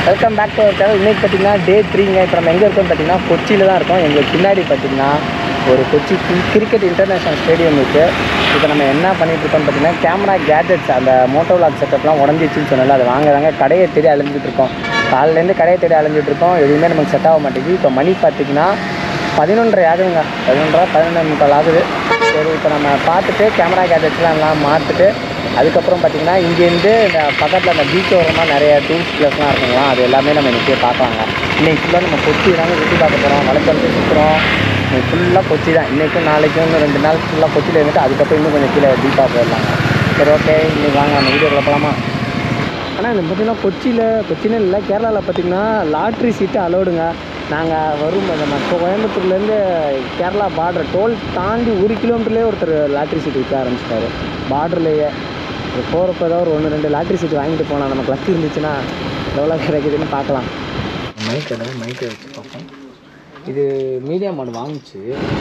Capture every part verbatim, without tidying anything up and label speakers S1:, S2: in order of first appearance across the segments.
S1: Welcome back to our channel. இன்றைக்கி பார்த்தீங்கன்னா டே த்ரீங்க. இப்போ நம்ம எங்கே இருக்கோம்னு பார்த்தீங்கன்னா கொச்சியில் தான் இருக்கோம். எங்களுக்கு பின்னாடி பார்த்தீங்கன்னா ஒரு கொச்சி கிரிக்கெட் இன்டர்நேஷ்னல் ஸ்டேடியம் இருக்குது. இப்போ நம்ம என்ன பண்ணிகிட்டு இருக்கோம்னு பார்த்தீங்கன்னா கேமரா கேஜெட்ஸ் அந்த மோட்டோ விளாக் செட்டப்லாம் உடஞ்சிச்சின்னு சொன்னால அதை வாங்குறாங்க. கடையை தேடி அலைஞ்சிட்டு இருக்கோம். காலையிலேருந்து கடையை தேடி அலைஞ்சிட்டு இருக்கோம். எதுவுமே நமக்கு செட் ஆக மாட்டேங்குது. இப்போ மணி பார்த்திங்கன்னா பதினொன்றரை ஆகுதுங்க. பதினொன்றரை பதினொன்று முக்கால் ஆகுது. சரி, இப்போ நம்ம பார்த்துட்டு கேமரா கேஜெட்ஸ்லாம் எல்லாம் மாற்றிட்டு அதுக்கப்புறம் பார்த்திங்கன்னா இங்கேருந்து இந்த பக்கத்தில் அந்த பீச் ஓரமாக நிறைய டூரிஸ்ட் பிளேஸ்லாம் இருக்குங்களா, அது எல்லாமே நம்ம இன்றைக்கே பார்க்கலாங்க. இன்றைக்கி ஃபுல்லாக நம்ம கொச்சி தாங்க சுற்றி பார்க்க போகிறோம். வளர்த்து சுற்றுறோம். இன்னைக்கு ஃபுல்லாக கொச்சி தான். இன்றைக்கும் நாளைக்கும் இன்னும் ரெண்டு நாள் ஃபுல்லாக கொச்சியில் இருந்துட்டு அதுக்கப்புறம் இன்னும் கொஞ்சம் கீழே டீப்பாக போயிடலாங்க. சரி, ஓகே, இன்றைக்கி வாங்க நம்ம வீடியோவில் போகலாமா? ஆனால் இது பார்த்திங்கன்னா கொச்சியில் கொச்சின்னு இல்லை, கேரளாவில் பார்த்திங்கன்னா லாட்ரி சீட்டு அலோடுங்க. நாங்கள் வரும் நம்ம கோயம்புத்தூர்லேருந்து கேரளா பார்டர் டோல் தாண்டி ஒரு கிலோமீட்டர்லேயே ஒருத்தர் லாட்ரி சீட்டு விற்க ஆரம்பிச்சிட்டாரு. பார்டர்லேயே போகிறப்ப ஏதாவது ஒரு ஒன்று ரெண்டு லாட்ரி சீட்டு வாங்கிட்டு போனால் நமக்கு லக்கு இருந்துச்சுன்னா எவ்வளோ கிடைக்குதுன்னு பார்க்கலாம். மைக் கடை மைக்கை வச்சு பார்ப்போம். இது மீடியா மாடு வாங்கிச்சு.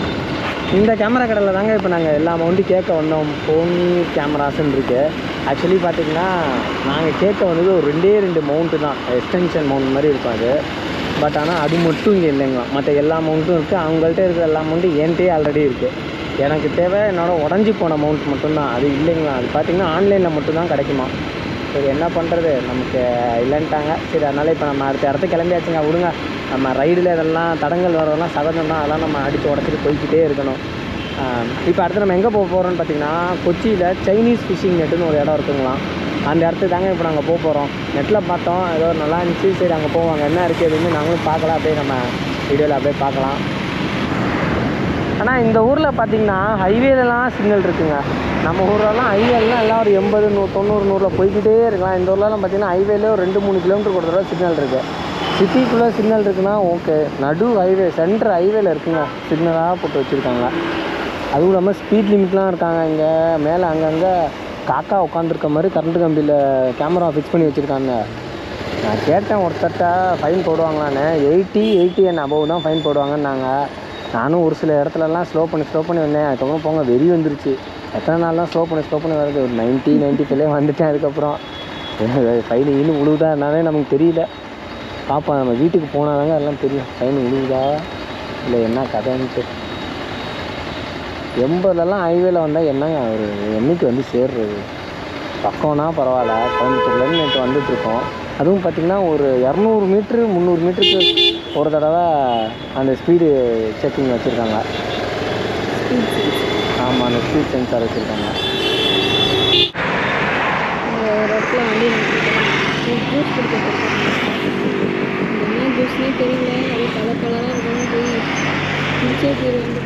S1: இந்த கேமரா கடையில் தாங்க இப்போ நாங்கள் எல்லா அமௌண்ட்டும் கேட்க வந்தோம். ஃபோன் கேமராஸ்ன்னு இருக்குது. ஆக்சுவலி பார்த்திங்கன்னா நாங்கள் கேட்க வந்தது ஒரு ரெண்டே ரெண்டு மவுண்ட்டு தான், எக்ஸ்டென்ஷன் மவுண்ட் மாதிரி இருக்கும் அது. பட் ஆனால் அது மட்டும் இங்கே இல்லைங்களா. மற்ற எல்லா அமௌண்ட்டும் இருக்குது. அவங்கள்ட்ட இருக்கிற எல்லா அமௌண்ட்டும் என்கிட்டயே ஆல்ரெடி இருக்குது. எனக்கு தேவை என்னோட உடஞ்சி போன அமௌண்ட் மட்டும்தான். அது இல்லைங்களா. அது பார்த்திங்கன்னா ஆன்லைனில் மட்டும்தான் கிடைக்குமா. சரி, என்ன பண்ணுறது, நமக்கு இல்லைன்ட்டாங்க. சரி, அதனால் இப்போ நம்ம அடுத்த இடத்துக்கு கிளம்பியாச்சுங்க. விடுங்க, நம்ம ரைடில் இதெல்லாம் தடங்கள் வரதெல்லாம் சகஜம் தான். அதெல்லாம் நம்ம அடித்து உடச்சிட்டு போய்கிட்டே இருக்கணும். இப்போ அடுத்து நம்ம எங்கே போக போகிறோம்னு பார்த்திங்கன்னா கொச்சியில் சைனீஸ் ஃபிஷிங் நெட்டுன்னு ஒரு இடம் இருக்குங்களாம். அந்த இடத்துக்கு தாங்க இப்போ நாங்கள் போக போகிறோம். நெட்டில் பார்த்தோம், ஏதோ நல்லா இருந்துச்சு. சரி, அங்கே போவாங்க. என்ன இருக்குது எதுவுமே நாங்களும் பார்க்கலாம். அப்படியே நம்ம வீடியோவில் அப்படியே பார்க்கலாம். ஆனால் இந்த ஊரில் பார்த்திங்கன்னா ஹைவேலலாம் சிக்னல் இருக்குங்க. நம்ம ஊர்லலாம் ஹைவேலாம் எல்லாம் ஒரு எண்பது நூ தொண்ணூறு நூறில் போய்கிட்டே இருக்கலாம். இந்த ஊர்லலாம் பார்த்திங்கன்னா ஹைவேலே ஒரு ரெண்டு மூணு கிலோமீட்டர் ஒரு தடவை சிக்னல் இருக்குது. சிட்டிக்குள்ளே சிக்னல் இருக்குன்னா ஓகே, நடு ஹைவே சென்ட்ரு ஹைவேல இருக்குங்க சிக்னலாக போட்டு வச்சுருக்காங்க. அதுவும் இல்லாமல் ஸ்பீட் லிமிட்லாம் இருக்காங்க. இங்கே மேலே அங்கங்கே காக்கா உட்காந்துருக்க மாதிரி கரண்ட்டு கம்பியில் கேமரா ஃபிக்ஸ் பண்ணி வச்சுருக்காங்க. நான் கேட்டேன் ஒருத்தட்ட ஃபைன் போடுவாங்களான்னு. எயிட்டி எயிட்டி அண்ட் அபவ் தான் ஃபைன் போடுவாங்கன்னாங்க. நானும் ஒரு சில இடத்துலலாம் ஸ்லோ பண்ணி ஸ்லோ பண்ணி வந்தேன். அதுக்கப்புறம் போங்க வெறி வந்துருச்சு. எத்தனை நாள்லாம் ஸ்லோ பண்ணி ஸ்லோ பண்ணி வருது. ஒரு நைன்ட்டி நைன்ட்டி ஃபைவ்லேயே வந்துட்டேன். அதுக்கப்புறம் ஃபைன் இன்னும் விழுவுதா என்னன்னே நமக்கு தெரியல. பார்ப்போம், நம்ம வீட்டுக்கு போனால் தாங்க எல்லாம் தெரியும் ஃபைன் விழுவுதா இல்லை என்ன கதைன்ட்டு. எண்பதுலலாம் ஹைவேல வந்தால் என்னங்க ஒரு என்னைக்கு வந்து சேர்றது. பக்கம்னா பரவாயில்ல, கோயம்புத்தூர்லேருந்து நேற்று வந்துட்டுருக்கோம். அதுவும் பார்த்திங்கன்னா ஒரு இரநூறு மீட்ரு முந்நூறு மீட்டருக்கு ஒரு தடவை அந்த ஸ்பீடு செக்கிங் வச்சுருக்காங்க. ஆமாம், அந்த ஸ்பீட் சென்சார் வச்சுருக்காங்க.
S2: ஒரு இடத்துல வந்து ஜூஸ் கொடுத்துருக்கேன். என்ன ஜூஸ்னே தெரியல. அது கலர் கலராக இருக்கணும். போய் குடிச்சே பேர் வந்து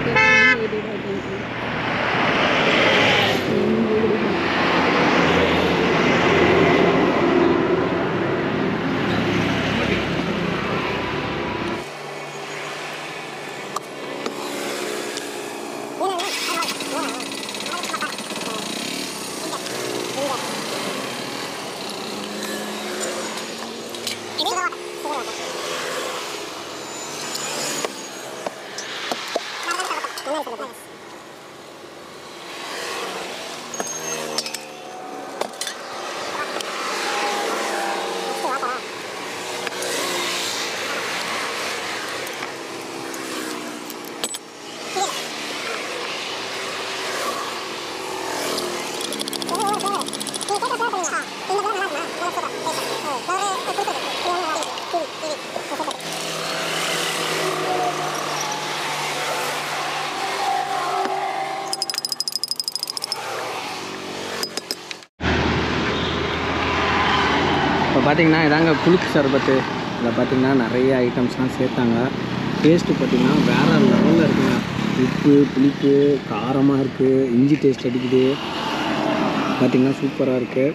S2: இப்போ பார்த்திங்கன்னா இதாங்க புளிப்பு சர்பத்து. இதில் பார்த்திங்கன்னா நிறைய ஐட்டம்ஸ்லாம் சேர்த்தாங்க. டேஸ்ட்டு பார்த்திங்கன்னா வேறு லெவலில் இருக்குங்க. உப்பு புளிப்பு காரமாக இருக்குது. இஞ்சி டேஸ்ட் அடிக்குது. பார்த்திங்கன்னா சூப்பராக இருக்குது.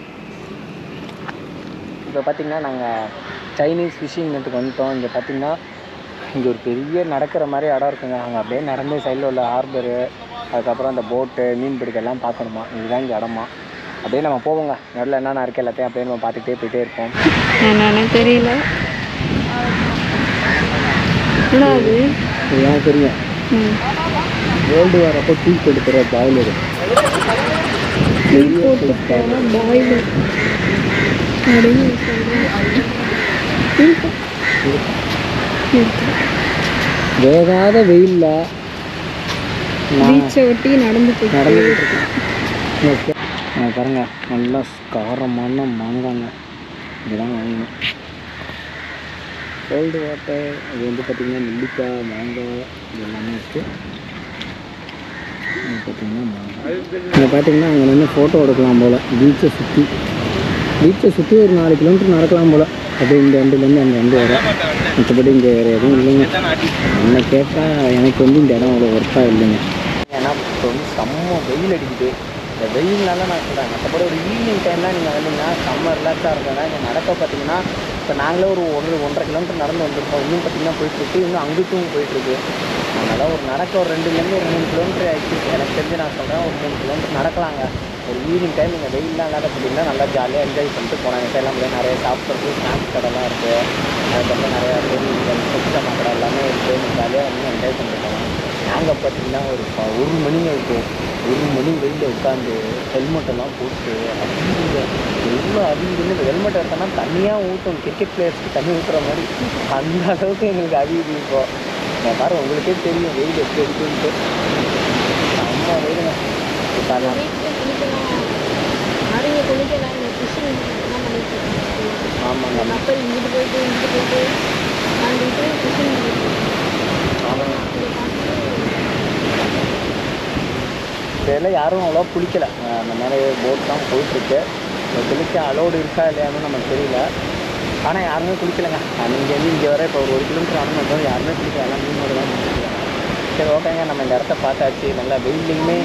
S2: இப்போ பார்த்திங்கன்னா நாங்கள் சைனீஸ் ஃபிஷிங் நெட்டுக்கு வந்துட்டோம். இங்கே பார்த்திங்கன்னா இங்கே ஒரு பெரிய நடக்கிற மாதிரி இடம் இருக்குங்க. அங்கே அப்படியே நடந்து சைடில் உள்ள ஹார்பரு, அதுக்கப்புறம் அந்த போட்டு மீன் பிடிக்கலாம் பார்க்கணுமா. இதுதான் இங்கே இடமா. அப்படியே நம்ம போவோங்க. நடுவில் என்னென்ன இருக்குது எல்லாத்தையும் அப்படியே நம்ம பார்த்துக்கிட்டே போயிட்டே இருப்போம். என்னன்னு தெரியல.
S1: எனக்கு தெரியும். வேர்ல்டு வரப்போ டீ கொடுக்குற பாய்லரு
S2: பாய்லர் அப்படின்னு வேகாத வெயிலில்
S3: பீச்சை ஒட்டி நடந்து
S2: நடந்துகிட்டு இருக்கேன். ஓகே பாருங்கள், நல்லா காரமான மாங்காங்க, இதுதான் வாங்கணும். கோல்டு வாட்டர், அது வந்து பார்த்திங்கன்னா நெல்லிக்காய், மாங்காய் இது எல்லாமே இருக்குது. இது பார்த்திங்கன்னா மாங்காய். இங்கே பார்த்திங்கன்னா அங்கே நின்று ஃபோட்டோ எடுக்கலாம் போல். பீச்சை சுற்றி பீச்சை சுற்றி ஒரு நாலு கிலோமீட்டர் நடக்கலாம் போல். அப்படியே இந்த வண்டிலேருந்து அந்த வண்டி வரும். மற்றபடி இங்கே வேறு எதுவும் இல்லைங்க. என்ன கேட்டால் எனக்கு வந்து இந்த இடம் அவ்வளோ ஒர்க்காக இல்லைங்க. ஏன்னா இப்போ வந்து செம்ம வெயில் அடிக்குது. இந்த வெயில்னால நான் சொல்கிறேன், மற்றபடி ஒரு ஈவினிங் டைம்லாம் நீங்கள் வந்தீங்கன்னா செம்ம ரிலாக்ஸாக இருக்குங்க. இங்கே நடக்க பார்த்தீங்கன்னா இப்போ நாங்களே ஒரு ஒன்று ஒன்றரை கிலோமீட்டர் நடந்து வந்திருக்கோம். இன்னும் பார்த்திங்கன்னா போயிட்டுருக்கு, இன்னும் அங்கிட்டும் போயிட்டுருக்கு. அதனால் ஒரு நடக்க ஒரு ரெண்டுலேருந்து ஒரு மூணு கிலோமீட்டர் ஆகிடுச்சு. எனக்கு தெரிஞ்சு நான் சொல்கிறேன், ஒரு மூணு கிலோமீட்டர் நடக்கலாங்க. ஒரு ஈவினிங் டைம் இங்கே வெயில்லாம் இல்லாத பார்த்தீங்கன்னா நல்லா ஜாலியாக என்ஜாய் பண்ணிட்டு போனாங்க. இப்போ எல்லாம் நிறைய சாப்பிட்றது ஸ்நாக்ஸ் கடைலாம் இருக்குது. அதுக்கப்புறம் நிறையா பொருள் சுத்தமாக கடை எல்லாமே இருக்குது. ஜாலியாக வந்து என்ஜாய் பண்ணிட்டு போகலாம். நாங்கள் பார்த்திங்கன்னா ஒரு ஒரு மணிங்க இருக்கும். ஒரு மணி வெளியில் உட்காந்து ஹெல்மெட்டெல்லாம் போட்டு அதிக எவ்வளோ அதிகன்னு இந்த ஹெல்மெட் எடுத்தோன்னா தனியாக ஊற்றும். கிரிக்கெட் பிளேயர்ஸ்க்கு தண்ணி ஊற்றுற மாதிரி அந்த அளவுக்கு எங்களுக்கு அதிகம் இருக்கும். நான் பாரு, உங்களுக்கே தெரியும் வெயில் எப்படி இருக்குன்ட்டு. அம்மா வெயிலுங்க. இப்போ ஆமாங்க, இதெல்லாம் யாரும் அவ்வளோவா குளிக்கலை. அந்த மாதிரி போட் தான் போயிட்டுருக்கு. குளிக்க அலோடு இருக்கா இல்லையான்னு நமக்கு தெரியல. ஆனால் யாருமே குளிக்கலைங்க. இங்கேருந்து இங்கே வர இப்போ ஒரு ஒரு கிலோமீட்டர் ஆனால் மட்டும் யாருமே குளிக்கல. எல்லாம் மீனோட தான் குளிக்கல. சரி ஓகேங்க, நம்ம இந்த இடத்த பார்த்தாச்சு. நல்லா வெயில்லையுமே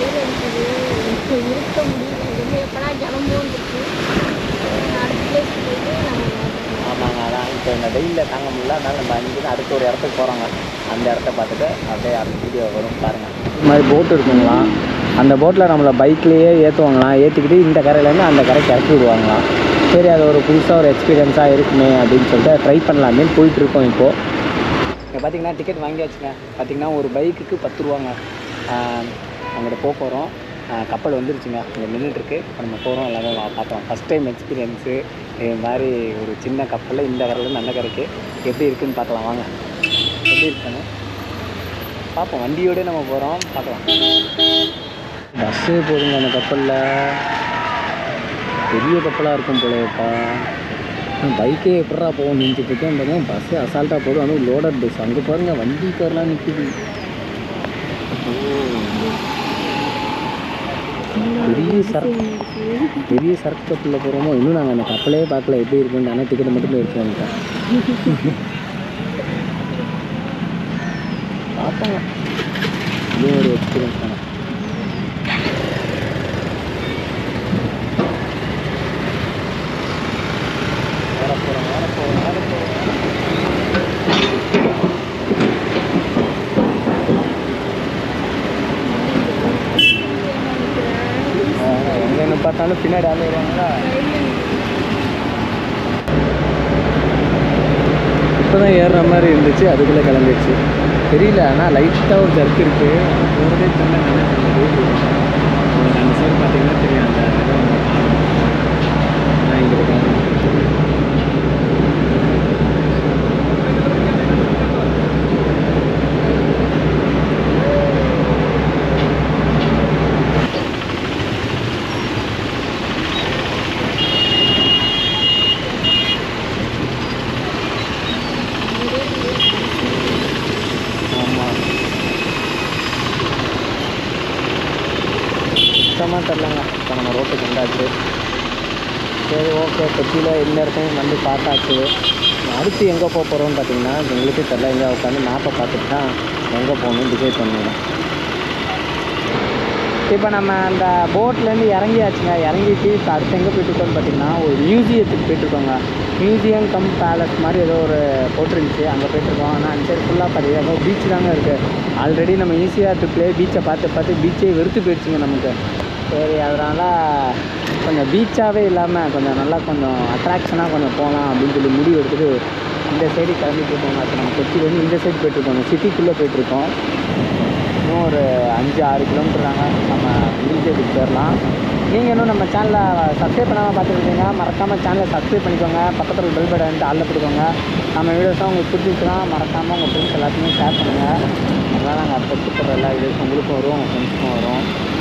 S2: ஆமாங்க. அதான் இப்போ இந்த வெயிலில் தாங்க முடியல. அதனால் நம்ம அங்கேருந்து அடுத்த ஒரு இடத்துக்கு போகிறோங்க. அந்த இடத்த பார்த்துட்டு அப்படியே அடுத்த வீடியோ வரும் பாருங்கள். இது மாதிரி போட் இருக்குங்களா, அந்த போட்டில் நம்மளை பைக்லேயே ஏற்றுவாங்களாம். ஏற்றிக்கிட்டு இந்த கரையிலேருந்து அந்த கரைக்கு இறக்கி விடுவாங்களாம். சரி, அது ஒரு புதுசாக ஒரு எக்ஸ்பீரியன்ஸாக இருக்குமே அப்படின்னு சொல்லிட்டு ட்ரை பண்ணலாமே போயிட்டுருக்கோம். இப்போது இங்கே பார்த்திங்கன்னா டிக்கெட் வாங்கியாச்சுங்க. பார்த்திங்கன்னா ஒரு பைக்குக்கு பத்து ரூபாங்க. அவங்கள்ட்ட போக போகிறோம். கப்பல் வந்துருச்சுங்க, இங்கே நின்றுட்டுருக்கு. இப்போ நம்ம போகிறோம், எல்லாமே பார்க்குறோம். ஃபஸ்ட் டைம் எக்ஸ்பீரியன்ஸு இது மாதிரி ஒரு சின்ன கப்பலில் இந்த கரையிலேருந்து அந்த கரைக்கு எப்படி இருக்குதுன்னு பார்க்கலாம். வாங்க, எப்படி இருக்குன்னு பார்ப்போம். வண்டியோடு நம்ம போகிறோம், பார்க்கலாம். பஸ்ஸே போதுங்க அந்த கப்பலில். பெரிய கப்பலாக இருக்கும் போலப்பா. பைக்கே எப்படா போகும் நினச்சிட்டு இருக்கேன். பார்த்தா பஸ்ஸு அசால்ட்டாக போதும். அதுவும் லோடட் பஸ். அங்கே பாருங்கள் வண்டி கார்லாம் நிற்குது. பெரிய சரக்கு பெரிய சரக்கு கப்பலில் போகிறோமோ. இன்னும் நாங்கள் அந்த கப்பலே பார்க்கல எப்படி இருக்குன்னு. ஆனால் டிக்கெட்டை மட்டும் எடுத்து வந்துட்டேன். பார்ப்போங்க, இதுவும் ஒரு எக்ஸ்பீரியன்ஸ் தானே. வேற போகிறோம் வேற போகிறோம் வேற போகிறோம் எங்கன்னு பார்த்தாலும் பின்னாடி ஆள் வருவாங்களா. இப்போ தான் ஏறுற மாதிரி இருந்துச்சு, அதுக்குள்ளே கிளம்பிடுச்சு. தெரியல, ஆனால் லைட்டாக ஒரு ஜர்க் இருக்குது. போகிறதே தெரியல. அந்த சைடு பார்த்தீங்கன்னா தெரியும். அந்த நான் இங்கே இருக்கேன். சுத்தமாக தெரிலங்க. இப்போ நம்ம ரோட்டுக்கு வந்தாச்சு. சரி ஓகே, கொச்சியில் இந்நேரத்தையும் வந்து பார்த்தாச்சு. அடுத்து எங்கே போக போகிறோம்னு பார்த்தீங்கன்னா எங்களுக்கே தெரில. எங்கே உட்காந்து மேப்பை பார்த்துட்டு தான் எங்கே போகணும்னு டிசைட் பண்ணுவோம். இப்போ நம்ம அந்த போட்லேருந்து இறங்கியாச்சுங்க. இறங்கிட்டு இப்போ அடுத்து எங்கே போயிட்டுருக்கோன்னு பார்த்தீங்கன்னா ஒரு மியூசியத்துக்கு போயிட்டுருக்கோங்க. மியூசியம் கம் பேலஸ் மாதிரி ஏதோ ஒரு போட்டிருந்துச்சு, அங்கே போயிட்டுருக்கோம். ஆனால் அந்த சைடு ஃபுல்லாக பார்த்தீங்கன்னா பீச் தாங்க இருக்குது. ஆல்ரெடி நம்ம ஈஸியாக ட்ரிப்லேயே பீச்சை பார்த்து பார்த்து பீச்சே வெறுத்து போயிடுச்சுங்க நமக்கு. சரி, அதனால் கொஞ்சம் பீச்சாகவே இல்லாமல் கொஞ்சம் நல்லா கொஞ்சம் அட்ராக்ஷனாக கொஞ்சம் போகலாம் அப்படின்னு சொல்லி முடிவு எடுத்துகிட்டு இந்த சைடு கிளம்பிட்டு இருக்கோங்க. அப்போ நம்ம கொச்சிலேருந்து இந்த சைடு போய்ட்டுருக்கோங்க. சிட்டிக்குள்ளே போய்ட்டுருக்கோம். இன்னும் ஒரு அஞ்சு ஆறு கிலோமீட்டர் தாங்க நம்ம மியூசியத்துக்கு போயிடலாம்.
S1: நீங்கள் இன்னும் நம்ம சேனலை சப்ஸ்கிரைப் பண்ணாமல் பார்த்துருக்கீங்க, மறக்காமல் சேனலை சப்ஸ்கிரைப் பண்ணிக்கோங்க. பக்கத்தில் பெல் பட்டன் ஆளில் போட்டுக்கோங்க. நம்ம வீடியோஸ்லாம் உங்களுக்கு பிடிச்சிச்சுன்னா மறக்காமல் உங்கள் ஃப்ரெண்ட்ஸ் எல்லாத்தையுமே ஷேர் பண்ணுங்கள். அதனால் நாங்கள் அடுத்த போடுற எல்லா வீடியோஸ் உங்களுக்கும் வரும், உங்கள் ஃப்ரெண்ட்ஸுக்கும் வரும்.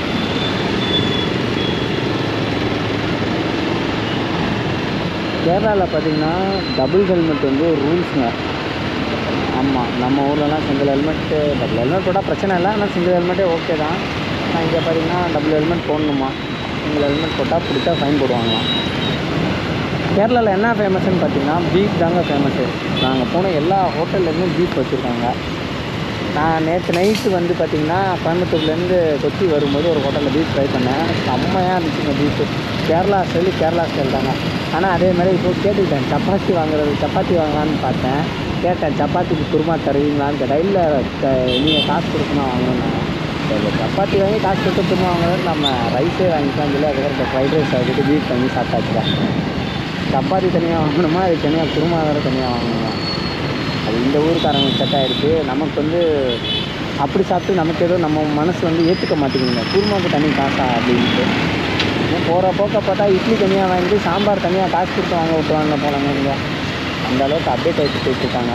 S1: கேரளாவில் பார்த்தீங்கன்னா டபுள் ஹெல்மெட் வந்து ஒரு ரூல்ஸுங்க. ஆமாம், நம்ம ஊர்லலாம் சிங்கிள் ஹெல்மெட்டு டபுள் ஹெல்மெட் போட்டால் பிரச்சனை இல்லை, ஆனால் சிங்கிள் ஹெல்மெட்டே ஓகே தான். ஆனால் இங்கே பார்த்தீங்கன்னா டபுள் ஹெல்மெட் போடணுமா, சிங்கிள் ஹெல்மெட் போட்டால் பிடிச்சா ஃபைன் போடுவாங்களாம். கேரளாவில் என்ன ஃபேமஸ்ன்னு பார்த்தீங்கன்னா பீஃப் தாங்க ஃபேமஸ்ஸு. நாங்கள் போன எல்லா ஹோட்டல்லேருந்தும் பீஃப் வச்சுருக்காங்க. நான் நேற்று நைட்டு வந்து பார்த்திங்கன்னா கோயம்புத்தூர்லேருந்து கொச்சி வரும்போது ஒரு ஹோட்டலில் பீஃப் ட்ரை பண்ணேன். செம்மையாக இருந்துச்சுங்க beef. Kerala style Kerala style தாங்க. ஆனால் அதே மாதிரி இப்போது கேட்டுக்கிட்டேன், சப்பாத்தி வாங்குறது சப்பாத்தி வாங்கலான்னு பார்த்தேன். கேட்டேன், சப்பாத்திக்கு குருமா தருவீங்களான்னு கேட்டேன். இல்லை, நீங்கள் காசு கொடுக்கணும் வாங்கணும். சரி, சப்பாத்தி வாங்கி காசு கொடுத்து குருமா வாங்குறது, நம்ம ரைஸே வாங்கிக்கலாம் சொல்லி அதுக்கப்புறம் இப்போ ஃப்ரைட் ரைஸ் ஆகிட்டு பீஃப் வாங்கி சாப்பிட்டாச்சுதான். சப்பாத்தி தனியாக வாங்கணுமா, அது தனியாக குருமா வேறு தனியாக வாங்கணுமா, அது இந்த ஊருக்காரங்களுக்கு செட் ஆகிடுச்சு. நமக்கு வந்து அப்படி சாப்பிட்டு நமக்கு ஏதோ நம்ம மனசு வந்து ஏற்றுக்க மாட்டேங்குதுங்க, குருமாவுக்கு தனி காசா அப்படின்ட்டு. போகிற போக்க பார்த்தா இட்லி தனியாக வாங்கிட்டு சாம்பார் தனியாக காசு கொடுத்து வாங்க விட்டுவாங்க போனாங்க. இங்கே அந்த அளவுக்கு அப்டேட் ஆகிட்டு போயிட்டுருக்காங்க.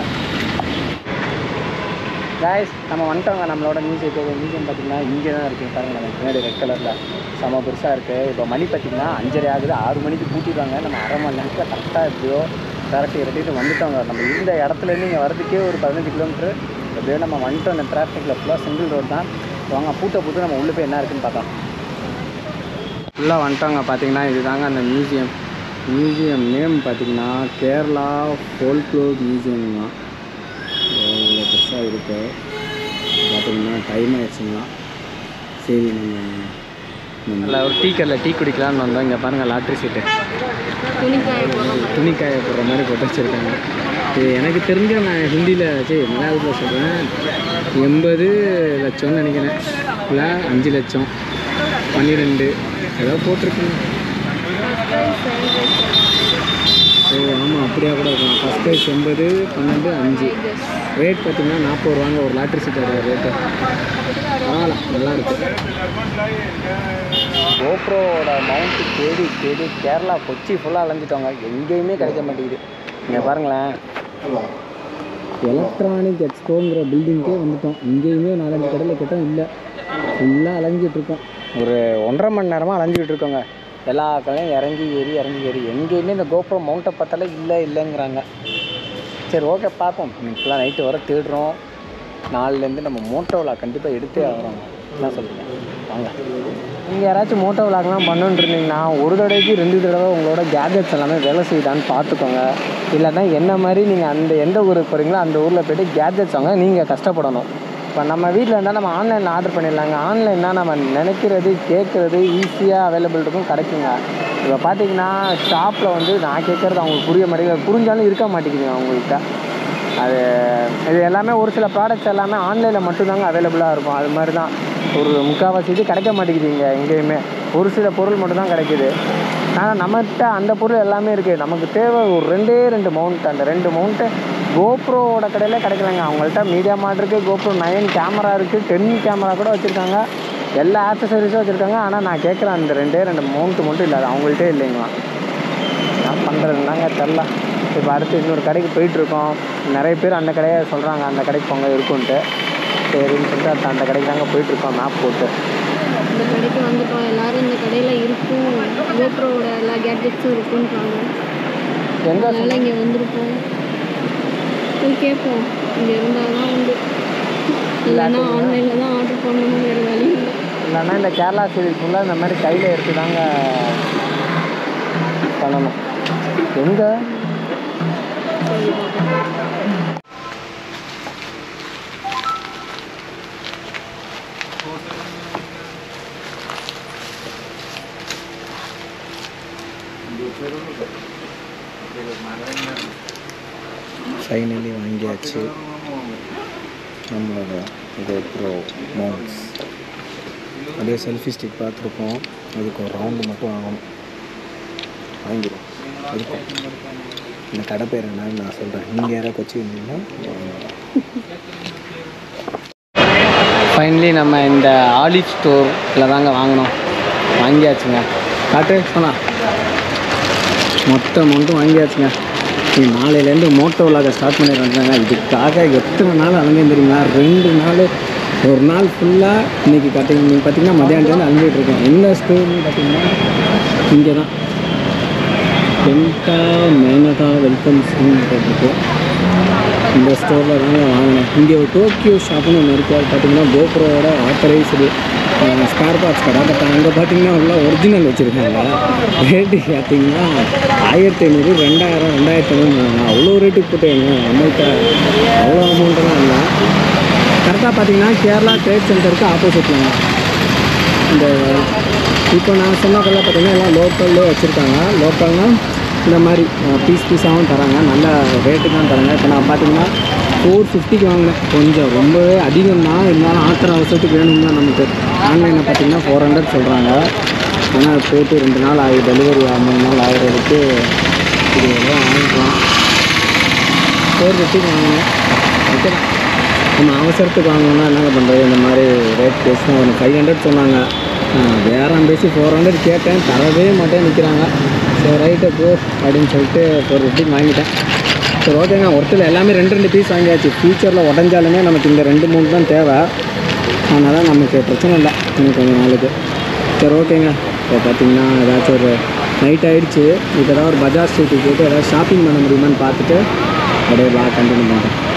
S1: கைஸ், நம்ம வந்துட்டோங்க நம்மளோட மியூசியம். மியூசியம் பார்த்திங்கன்னா இங்கே தான் இருக்குது பாருங்கள். நம்ம பின்னாடி ரெட் கலரில் செம பெருசாக இருக்குது. இப்போ மணி பார்த்திங்கன்னா அஞ்சரை ஆகுது. ஆறு மணிக்கு பூட்டிடுவாங்க. நம்ம அரை மணி நேரத்தில் கரெக்டாக எப்படியோ டேரக்ட் இறட்டிட்டு வந்துட்டோங்க. நம்ம இந்த இடத்துலேருந்து இங்கே வரதுக்கே ஒரு பதினஞ்சு கிலோமீட்ரு. எப்படியோ நம்ம வந்துட்டோம். அந்த டிராஃபிக்கில் ஃபுல்லாக சிங்கிள் ரோடு தான். வாங்க பூட்ட பூட்டு நம்ம உள்ளே போய் என்ன இருக்குதுன்னு பார்த்தோம். ஃபுல்லாக வந்துட்டோங்க. பார்த்திங்கன்னா இதுதாங்க அந்த மியூசியம். மியூசியம் நேம் பார்த்திங்கன்னா கேரளா ஃபோல்க்ளோர் மியூசியம் தான். இவ்வளோ பெருசாக இருக்குது. பார்த்திங்கன்னா டைம் ஆகிடுச்சுங்களா. சரி, நம்ம நல்லா ஒரு டீ கடையில் டீ குடிக்கலான்னு வந்தோம். இங்கே பாருங்கள் லாட்ரி சீட்டு, துணிக்காய போடுற மாதிரி போட்டு வச்சுருக்காங்க. இது எனக்கு தெரிஞ்ச நான் ஹிந்தியில் சரி மலையாளத்தில் சொல்கிறேன். எண்பது லட்சம்னு நினைக்கிறேன், இல்லை அஞ்சு லட்சம் பன்னிரெண்டு ஏதோ போட்டிருக்குங்க. ஓ ஆமாம், அப்படியா கூட இருக்கலாம். ஃபஸ்ட் ப்ரைஸ் எண்பது, பன்னெண்டு, அஞ்சு. ரேட் பார்த்திங்கன்னா நாற்பது ரூபாங்க ஒரு லாட்ரி சீட்டோட ரேட்டு. பரவாயில்ல, நல்லாயிருக்கு. கோப்ரோவோட மவுண்ட்டு தேடி தேடி கேரளா கொச்சி ஃபுல்லாக அலைஞ்சிட்டோங்க. எங்கேயுமே கிடைக்க மாட்டேங்குது. இங்கே பாருங்களேன், எலக்ட்ரானிக் எக்ஸ்போங்கிற பில்டிங்க்கே வந்துட்டோம். இங்கேயுமே நாலஞ்சு கடையில் கிட்ட இல்லை, ஃபுல்லாக அலைஞ்சிட்ருக்கோம். ஒரு ஒன்றரை மணி நேரமாக அலைஞ்சிக்கிட்டு இருக்கோங்க. எல்லா கடையும் இறங்கி ஏறி இறங்கி ஏறி எங்கேயுமே இந்த கோப்ரோ மவுண்ட்டை பார்த்தாலே இல்லை இல்லைங்கிறாங்க. சரி, ஓகே, பார்ப்போம். இன்னைக்குலாம் நைட்டு வர தேடுறோம். நாலுலேருந்து நம்ம மோட்டோ விளாக் கண்டிப்பாக எடுத்தே ஆகிறோம். என்ன சொல்கிறீங்க? வாங்க. நீங்கள் யாராச்சும் மோட்டோ விளாக்லாம் பண்ணுன்னு இருந்தீங்கன்னா ஒரு தடவைக்கு ரெண்டு தடவை உங்களோட கேஜெட்ஸ் எல்லாமே வேலை செய்யுதான்னு பார்த்துக்கோங்க. இல்லைன்னா என்ன மாதிரி நீங்கள் அந்த எந்த ஊருக்கு போகிறீங்களோ அந்த ஊரில் போய்ட்டு கேஜெட்ஸ் வாங்க. நீங்கள் கஷ்டப்படணும். இப்போ நம்ம வீட்டில் இருந்தால் நம்ம ஆன்லைனில் ஆர்டர் பண்ணிடலாங்க. ஆன்லைன்னா நம்ம நினைக்கிறது கேட்குறது ஈஸியாக அவைலபிள் இருக்கும், கிடைக்குங்க. இப்போ பார்த்தீங்கன்னா ஷாப்பில் வந்து நான் கேட்குறது அவங்களுக்கு புரிய மாட்டேங்குது, புரிஞ்சாலும் இருக்க மாட்டேங்குதுங்க அவங்கள்ட்ட. அது இது எல்லாமே ஒரு சில ப்ராடக்ட்ஸ் எல்லாமே ஆன்லைனில் மட்டும்தாங்க அவைலபிளாக இருக்கும். அது மாதிரி தான் ஒரு முக்கால்வாசி இது கிடைக்க மாட்டேங்குதுங்க எங்கேயுமே. ஒரு சில பொருள் மட்டும்தான் கிடைக்கிது. ஆனால் நம்மகிட்ட அந்த பொருள் எல்லாமே இருக்குது. நமக்கு தேவை ஒரு ரெண்டே ரெண்டு மவுண்ட். அந்த ரெண்டு மவுண்ட்டு கோப்ரோவோட கடையில் கிடைக்கலங்க. அவங்கள்ட்ட மீடியா மார்ட் இருக்குது, கோப்ரோ நைன் கேமரா இருக்குது, டென் கேமரா கூட வச்சுருக்காங்க, எல்லா ஆக்சசரிஸும் வச்சுருக்காங்க. ஆனால் நான் கேட்குறேன் அந்த ரெண்டே ரெண்டு மவுண்ட்டு மட்டும் இல்லை, அவங்கள்ட்டே இல்லைங்களா. என்ன பண்ணுறதுனாங்க தெரில. இப்போ அடுத்து இன்னொரு கடைக்கு போயிட்டுருக்கோம். நிறைய பேர் அந்த கடையை சொல்கிறாங்க, அந்த கடைக்கு போங்க இருக்குன்ட்டு. சரின்னு சொல்லிட்டு அடுத்து அந்த கடைக்கு தாங்க போயிட்டுருக்கோம் மேப் போட்டு.
S3: இந்த கடைக்கு வந்துட்டோம். எல்லோரும் இந்த கடையில் இருக்கும், கோப்ரோவோட எல்லா கேட்ஜெட்ஸும் இருக்குன்றாங்க.
S1: எங்கே
S3: அதனால் இங்கே வந்திருக்கோம். போய் கேட்போம், இங்கே இருந்தால் தான் உண்டு, இல்லைன்னா ஆன்லைனில் தான் ஆர்டர் பண்ணணும், வேறு வழி இல்லை.
S1: இல்லைன்னா இந்த கேரளா சீரீஸ் ஃபுல்லாக இந்த மாதிரி கையில் எடுத்து தாங்க பண்ணணும். எங்கே ஃபைனலி வாங்கியாச்சு நம்மளோட கோப்ரோ மவுண்ட்ஸ். அப்படியே செல்ஃபி ஸ்டிக் பார்த்துருக்கோம், அதுக்கு ஒரு ரவுண்டு மட்டும் வாங்கணும், வாங்கிடுவோம். இருக்கும் இந்த கடை பேர் என்னன்னு நான் சொல்கிறேன், நீங்கள் யாராவது கொச்சி வந்தீங்கன்னா. ஃபைனலி நம்ம இந்த ஆலிவ் ஸ்டோரில் தாங்க வாங்கினோம், வாங்கியாச்சுங்க. காட்டு சொன்னா மொத்த அமௌண்ட்டும் வாங்கியாச்சுங்க. நீ நாளையிலேருந்து மோட்டோ விளாக ஸ்டார்ட் பண்ணிடுறாங்க. இதுக்காக எத்தனை நாள் அலைஞ்சேன் தெரியுமா? ரெண்டு நாள் ஒரு நாள் ஃபுல்லாக இன்றைக்கி கட்டிங் நீங்கள் பார்த்தீங்கன்னா மதியானத்துலேருந்து அலைஞ்சிட்ருக்கேன். என்ன ஸ்டோர்னு பார்த்தீங்கன்னா இங்கே தான் பென்கா மேனகா வெல்கம் ஸ்கூல் போட்டிருக்கு. இந்த ஸ்டோரில் தாங்க வாங்கினேன். இங்கே ஒரு டோக்கியோ ஷாப்புன்னு ஒன்று இருக்குது. அது பார்த்தீங்கன்னா கோப்ரோவோட ஆத்தரைஸ்டு ஸ்பேர் பார்ட்ஸ் கடை. பட் அங்கே பார்த்தீங்கன்னா உள்ள ஒரிஜினல் வச்சுருக்காங்க. ரேட்டு பார்த்தீங்கன்னா ஆயிரத்தி ஐநூறு ரெண்டாயிரம் ரெண்டாயிரத்தி ஐநூறு அவ்வளோ ரேட்டுக்கு போட்டுங்க. நம்மள்கிட்ட அவ்வளோ அமௌண்ட்டெல்லாம் இல்லை. கரெக்டாக பார்த்தீங்கன்னா கேரளா ட்ரேட் சென்டருக்கு ஆப்போசிட்லங்க. இந்த இப்போ நான் சொன்ன கடையில் பார்த்தீங்கன்னா எல்லாம் லோக்கல்லே வச்சுருக்காங்க. லோக்கல்னால் இந்த மாதிரி பீஸ் பீஸாகவும் தராங்க. நல்ல ரேட்டு தான் தராங்க. இப்போ நான் பார்த்தீங்கன்னா ஃபோர் ஃபிஃப்டிக்கு வாங்கினேன். கொஞ்சம் ரொம்பவே அதிகம் தான், இருந்தாலும் ஆத்திர அவசரத்துக்கு வேணும்னா நமக்கு ஆன்லைனில் பார்த்தீங்கன்னா ஃபோர் ஹண்ட்ரட் சொல்கிறாங்க. ஆனால் போட்டு ரெண்டு நாள் ஆகி டெலிவரி மூணு நாள் ஆகிறதுக்கு இது எவ்வளோ வாங்கிக்கலாம். ஃபோர் ஃபிஃப்டிக்கு வாங்கினேன். ஓகே நம்ம அவசரத்துக்கு வாங்கினோன்னா என்னங்க பண்ணுறது? இந்த மாதிரி ரேட் பேசினா ஒரு ஃபைவ் ஹண்ட்ரட் சொன்னாங்க. வேறாம் பேசி ஃபோர் ஹண்ட்ரட் கேட்டேன், தரவே மாட்டேன் நிற்கிறாங்க. சரி ரைட்டு போ அப்படின்னு சொல்லிட்டு ஃபோர் ஃபிஃப்டிக்கு வாங்கிட்டேன். சரி ஓகேங்க, ஒருத்தர் எல்லாமே ரெண்டு ரெண்டு பீஸ் வாங்கியாச்சு. ஃபியூச்சரில் உடஞ்சாலுமே நமக்கு இந்த ரெண்டு மூணு தான் தேவை. அதனால் நமக்கு பிரச்சனை இல்லை இன்னும் கொஞ்சம் நாளுக்கு. சரி ஓகேங்க, இப்போ பார்த்தீங்கன்னா ஏதாச்சும் ஒரு நைட் ஆகிடுச்சு. இப்போ ஏதாவது ஒரு பஜார் ஸ்ட்ரீட்டுக்கு போய்ட்டு ஏதாவது ஷாப்பிங் பண்ண முடியுமான்னு பார்த்துட்டு அப்படியே பிளாக் கண்டினியூ பண்ணுறேன்.